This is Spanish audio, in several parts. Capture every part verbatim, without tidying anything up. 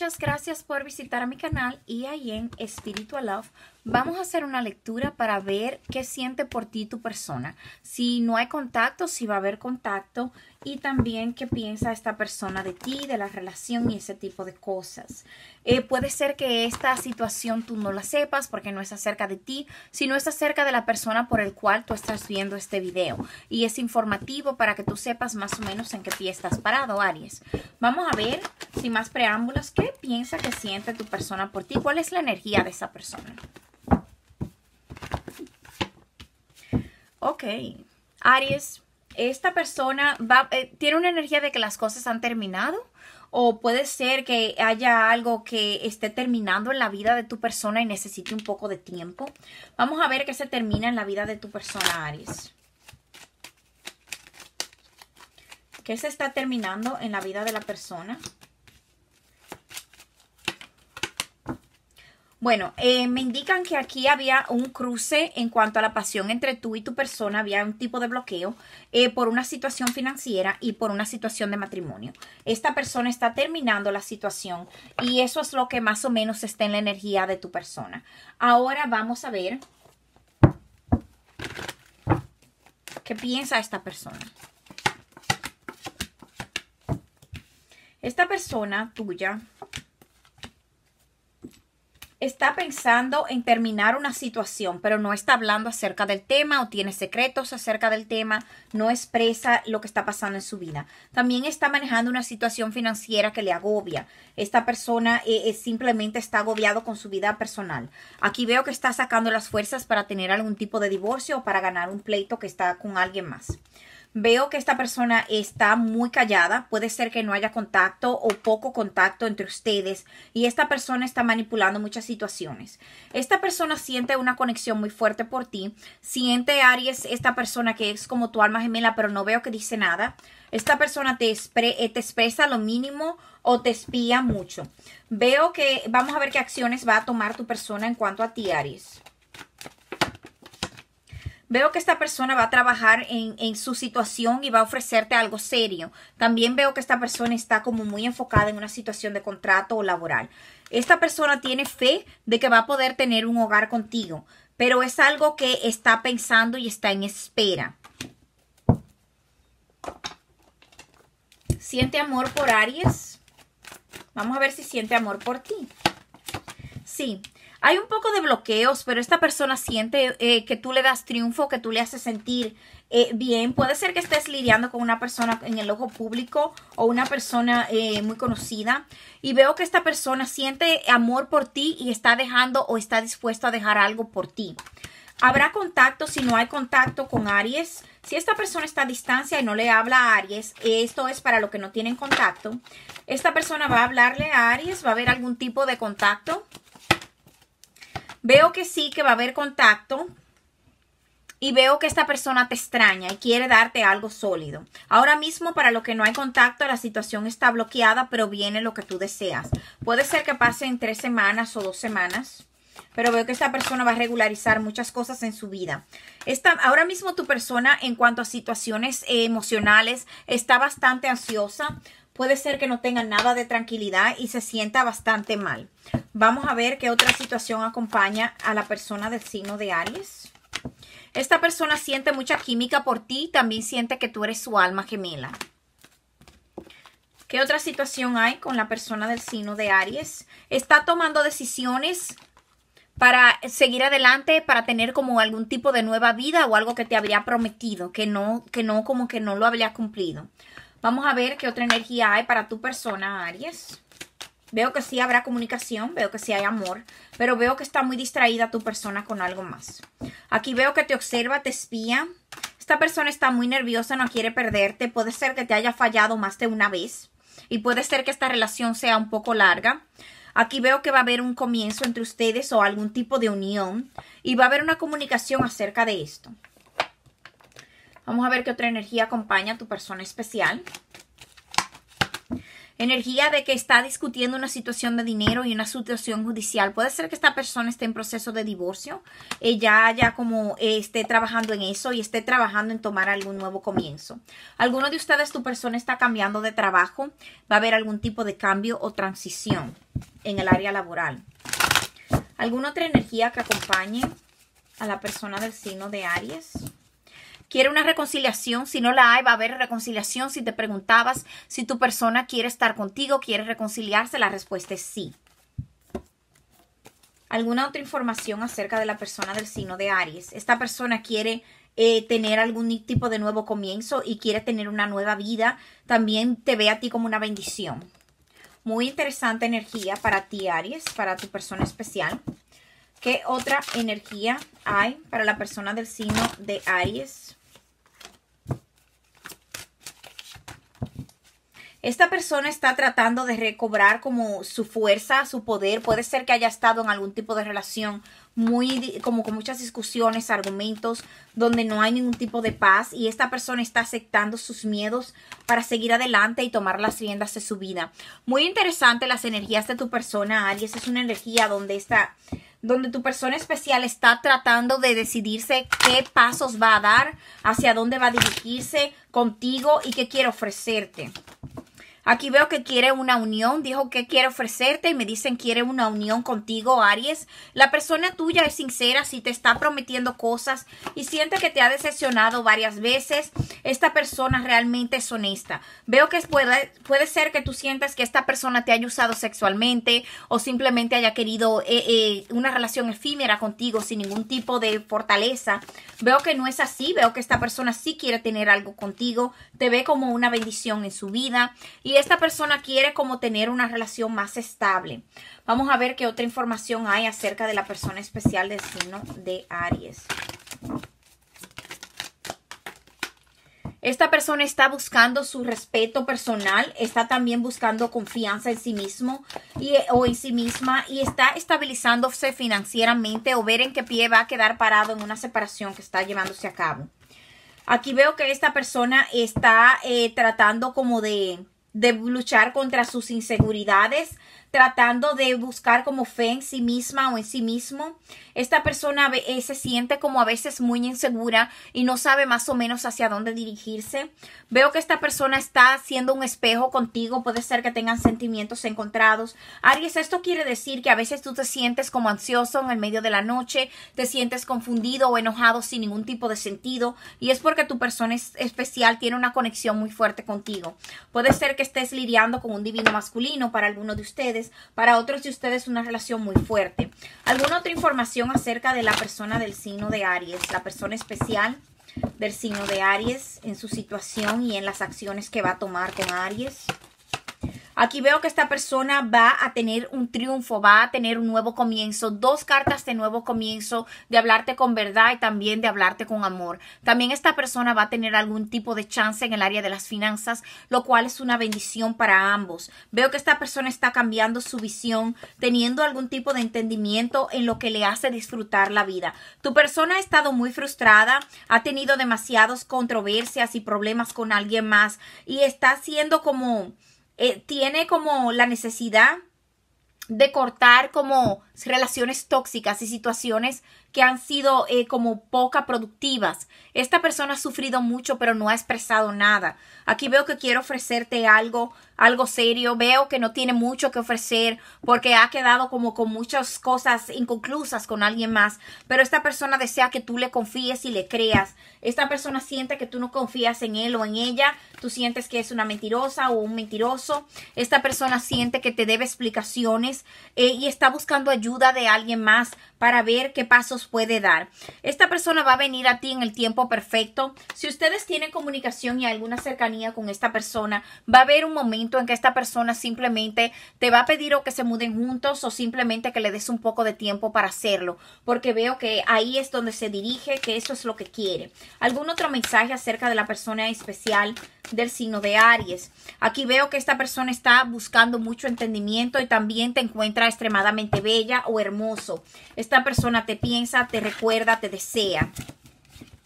muchas gracias por visitar a mi canal y ahí en Spiritual Love vamos a hacer una lectura para ver qué siente por ti tu persona. Si no hay contacto, si va a haber contacto y también qué piensa esta persona de ti, de la relación y ese tipo de cosas. Eh, puede ser que esta situación tú no la sepas porque no es acerca de ti, sino es acerca de la persona por el cual tú estás viendo este video. Y es informativo para que tú sepas más o menos en qué pie estás parado, Aries. Vamos a ver, sin más preámbulos, qué piensa que siente tu persona por ti. ¿Cuál es la energía de esa persona? Ok, Aries, esta persona va, eh, tiene una energía de que las cosas han terminado, o puede ser que haya algo que esté terminando en la vida de tu persona y necesite un poco de tiempo. Vamos a ver qué se termina en la vida de tu persona, Aries. ¿Qué se está terminando en la vida de la persona? Bueno, eh, me indican que aquí había un cruce en cuanto a la pasión entre tú y tu persona. Había un tipo de bloqueo eh, por una situación financiera y por una situación de matrimonio. Esta persona está terminando la situación y eso es lo que más o menos está en la energía de tu persona. Ahora vamos a ver qué piensa esta persona. Esta persona tuya está pensando en terminar una situación, pero no está hablando acerca del tema o tiene secretos acerca del tema, no expresa lo que está pasando en su vida. También está manejando una situación financiera que le agobia. Esta persona eh, simplemente está agobiado con su vida personal. Aquí veo que está sacando las fuerzas para tener algún tipo de divorcio o para ganar un pleito que está con alguien más. Veo que esta persona está muy callada. Puede ser que no haya contacto o poco contacto entre ustedes. Y esta persona está manipulando muchas situaciones. Esta persona siente una conexión muy fuerte por ti. Siente, Aries, esta persona que es como tu alma gemela, pero no veo que dice nada. Esta persona te, expre te expresa lo mínimo o te espía mucho. Veo que vamos a ver qué acciones va a tomar tu persona en cuanto a ti, Aries. Veo que esta persona va a trabajar en, en su situación y va a ofrecerte algo serio. También veo que esta persona está como muy enfocada en una situación de contrato o laboral. Esta persona tiene fe de que va a poder tener un hogar contigo, pero es algo que está pensando y está en espera. ¿Siente amor por Aries? Vamos a ver si siente amor por ti. Sí. Hay un poco de bloqueos, pero esta persona siente eh, que tú le das triunfo, que tú le haces sentir eh, bien. Puede ser que estés lidiando con una persona en el ojo público o una persona eh, muy conocida. Y veo que esta persona siente amor por ti y está dejando o está dispuesto a dejar algo por ti. Habrá contacto si no hay contacto con Aries. Si esta persona está a distancia y no le habla a Aries, esto es para los que no tienen contacto. Esta persona va a hablarle a Aries, va a haber algún tipo de contacto. Veo que sí, que va a haber contacto y veo que esta persona te extraña y quiere darte algo sólido. Ahora mismo, para lo que no hay contacto, la situación está bloqueada, pero viene lo que tú deseas. Puede ser que pase en tres semanas o dos semanas, pero veo que esta persona va a regularizar muchas cosas en su vida. Esta, ahora mismo tu persona, en cuanto a situaciones eh, emocionales, está bastante ansiosa. Puede ser que no tenga nada de tranquilidad y se sienta bastante mal. Vamos a ver qué otra situación acompaña a la persona del signo de Aries. Esta persona siente mucha química por ti. También siente que tú eres su alma gemela. ¿Qué otra situación hay con la persona del signo de Aries? Está tomando decisiones para seguir adelante, para tener como algún tipo de nueva vida o algo que te habría prometido, que no, que no, como que no lo habría cumplido. Vamos a ver qué otra energía hay para tu persona, Aries. Veo que sí habrá comunicación, veo que sí hay amor, pero veo que está muy distraída tu persona con algo más. Aquí veo que te observa, te espía. Esta persona está muy nerviosa, no quiere perderte. Puede ser que te haya fallado más de una vez y puede ser que esta relación sea un poco larga. Aquí veo que va a haber un comienzo entre ustedes o algún tipo de unión y va a haber una comunicación acerca de esto. Vamos a ver qué otra energía acompaña a tu persona especial. Energía de que está discutiendo una situación de dinero y una situación judicial. Puede ser que esta persona esté en proceso de divorcio. Ella ya como eh, esté trabajando en eso y esté trabajando en tomar algún nuevo comienzo. Alguno de ustedes, tu persona está cambiando de trabajo. Va a haber algún tipo de cambio o transición en el área laboral. ¿Alguna otra energía que acompañe a la persona del signo de Aries? ¿Quiere una reconciliación? Si no la hay, va a haber reconciliación. Si te preguntabas si tu persona quiere estar contigo, quiere reconciliarse, la respuesta es sí. ¿Alguna otra información acerca de la persona del signo de Aries? Esta persona quiere eh, tener algún tipo de nuevo comienzo y quiere tener una nueva vida. También te ve a ti como una bendición. Muy interesante energía para ti, Aries, para tu persona especial. ¿Qué otra energía hay para la persona del signo de Aries? Esta persona está tratando de recobrar como su fuerza, su poder. Puede ser que haya estado en algún tipo de relación muy, como con muchas discusiones, argumentos, donde no hay ningún tipo de paz. Y esta persona está aceptando sus miedos para seguir adelante y tomar las riendas de su vida. Muy interesante las energías de tu persona, Aries. Es una energía donde está... donde tu persona especial está tratando de decidirse qué pasos va a dar, hacia dónde va a dirigirse contigo y qué quiere ofrecerte. Aquí veo que quiere una unión, dijo que quiere ofrecerte y me dicen quiere una unión contigo, Aries. La persona tuya es sincera, si te está prometiendo cosas y siente que te ha decepcionado varias veces, esta persona realmente es honesta. Veo que puede, puede ser que tú sientas que esta persona te haya usado sexualmente o simplemente haya querido eh, eh, una relación efímera contigo sin ningún tipo de fortaleza. Veo que no es así, veo que esta persona sí quiere tener algo contigo, te ve como una bendición en su vida y esta persona quiere como tener una relación más estable. Vamos a ver qué otra información hay acerca de la persona especial del signo de Aries. Esta persona está buscando su respeto personal, está también buscando confianza en sí mismo y, o en sí misma y está estabilizándose financieramente o ver en qué pie va a quedar parado en una separación que está llevándose a cabo. Aquí veo que esta persona está eh, tratando como de... de luchar contra sus inseguridades, tratando de buscar como fe en sí misma o en sí mismo. Esta persona eh, se siente como a veces muy insegura y no sabe más o menos hacia dónde dirigirse. Veo que esta persona está haciendo un espejo contigo. Puede ser que tengan sentimientos encontrados. Aries, esto quiere decir que a veces tú te sientes como ansioso en el medio de la noche, te sientes confundido o enojado sin ningún tipo de sentido y es porque tu persona es especial tiene una conexión muy fuerte contigo. Puede ser que estés lidiando con un divino masculino para algunos de ustedes. Para otros de ustedes una relación muy fuerte. ¿Alguna otra información acerca de la persona del signo de Aries? La persona especial del signo de Aries en su situación y en las acciones que va a tomar con Aries. Aquí veo que esta persona va a tener un triunfo, va a tener un nuevo comienzo. Dos cartas de nuevo comienzo, de hablarte con verdad y también de hablarte con amor. También esta persona va a tener algún tipo de chance en el área de las finanzas, lo cual es una bendición para ambos. Veo que esta persona está cambiando su visión, teniendo algún tipo de entendimiento en lo que le hace disfrutar la vida. Tu persona ha estado muy frustrada, ha tenido demasiadas controversias y problemas con alguien más y está haciendo como... Eh, tiene como la necesidad de cortar como relaciones tóxicas y situaciones que han sido eh, como poca productivas. Esta persona ha sufrido mucho pero no ha expresado nada. Aquí veo que quiere ofrecerte algo, algo serio. Veo que no tiene mucho que ofrecer porque ha quedado como con muchas cosas inconclusas con alguien más. Pero esta persona desea que tú le confíes y le creas. Esta persona siente que tú no confías en él o en ella. Tú sientes que es una mentirosa o un mentiroso. Esta persona siente que te debe explicaciones eh, y está buscando ayuda de alguien más para ver qué pasos puede dar. Esta persona va a venir a ti en el tiempo perfecto. Si ustedes tienen comunicación y alguna cercanía con esta persona, va a haber un momento en que esta persona simplemente te va a pedir o que se muden juntos o simplemente que le des un poco de tiempo para hacerlo, porque veo que ahí es donde se dirige, que eso es lo que quiere. ¿Algún otro mensaje acerca de la persona especial del signo de Aries? Aquí veo que esta persona está buscando mucho entendimiento y también te encuentra extremadamente bella o hermoso. Esta persona te piensa, te recuerda, te desea.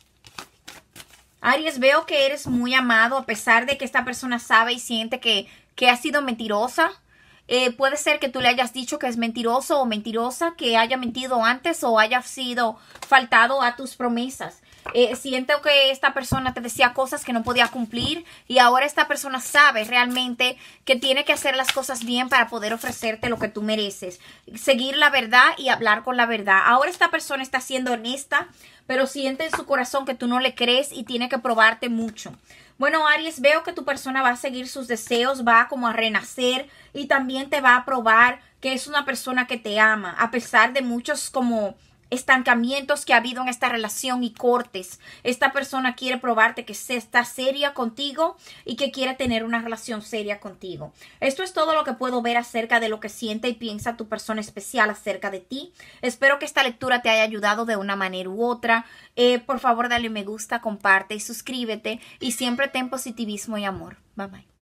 Aries, veo que eres muy amado a pesar de que esta persona sabe y siente que que ha sido mentirosa. Eh, puede ser que tú le hayas dicho que es mentiroso o mentirosa, que haya mentido antes o haya sido faltado a tus promesas. Eh, siento que esta persona te decía cosas que no podía cumplir y ahora esta persona sabe realmente que tiene que hacer las cosas bien para poder ofrecerte lo que tú mereces. Seguir la verdad y hablar con la verdad. Ahora esta persona está siendo honesta, pero siente en su corazón que tú no le crees y tiene que probarte mucho. Bueno, Aries, veo que tu persona va a seguir sus deseos, va como a renacer y también te va a probar que es una persona que te ama, a pesar de muchos como estancamientos que ha habido en esta relación y cortes. Esta persona quiere probarte que se está seria contigo y que quiere tener una relación seria contigo. Esto es todo lo que puedo ver acerca de lo que siente y piensa tu persona especial acerca de ti. Espero que esta lectura te haya ayudado de una manera u otra. Eh, por favor, dale me gusta, comparte y suscríbete y siempre ten positivismo y amor. Bye bye.